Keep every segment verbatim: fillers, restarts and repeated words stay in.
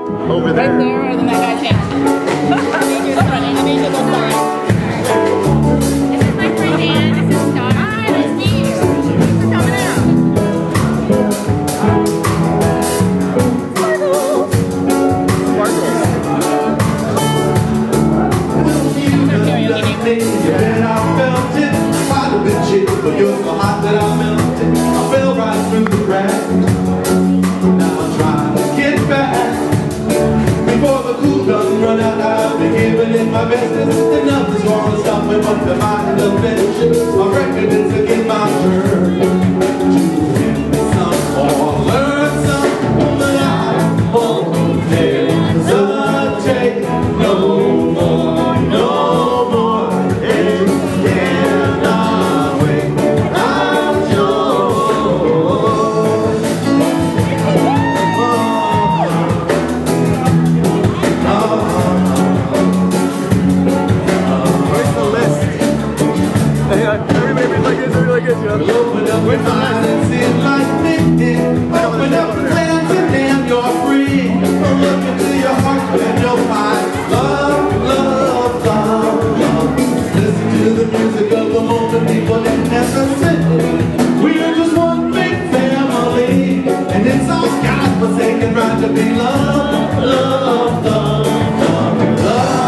Over there. Right there, and then that guy changed. I need you to run. I need you to look for it. This is my friend Dan. This is Donna. Hi, nice to meet you. Thanks for coming out. Sparkles. Sparkles. And I felt it. Might have been chill, but you're so hot that I melted. I fell right through the cracks. Now I'm trying to get back. Before the cool doesn't run out, I'll be giving it my best. And nothing's gonna stop me but the mind of adventure. My record is again my turn to win some or learn some. But I won't hesitate no more, no more. It cannot wait. I'm yours. Where's the list? Hey, uh, everybody read like this, everybody like this, you know? Open up your eyes and see it like me. Open up your hands and damn, you're free. Look into your heart and you'll find love, love, love, love. Listen to the music of the moment, people in necessity. We are just one big family, and it's all God-forsaken right to be loved, love, love, love, love.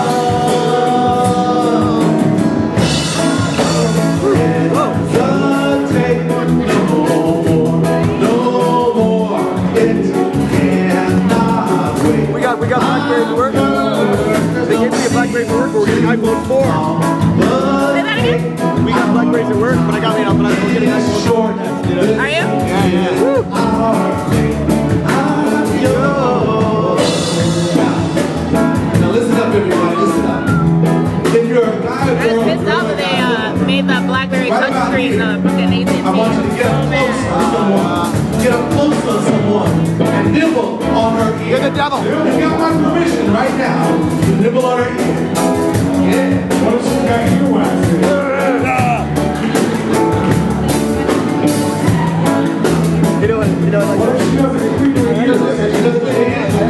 Hesitate no more, no more. It cannot wait. We got, we got Blackberry to work. They gave me a Blackberry to work, but we're getting iPhone four. Say that again? We got Blackberries at work, but I got me up, but I'm getting iPhone four. Are you? Yeah, yeah. Woo. Now listen up, everybody. Listen up. If you're a guy or I was girl, pissed off that they uh, made the BlackBerry Right about touchscreen here. uh, fucking A T and T. I want you to get up close to someone. Get up close to someone and nibble on her ear. You're the devil. You got my permission right now to nibble on her ear. Yeah. What if she got earwax? You know what? You know what? Like, She doesn't agree to it. She doesn't. She doesn't.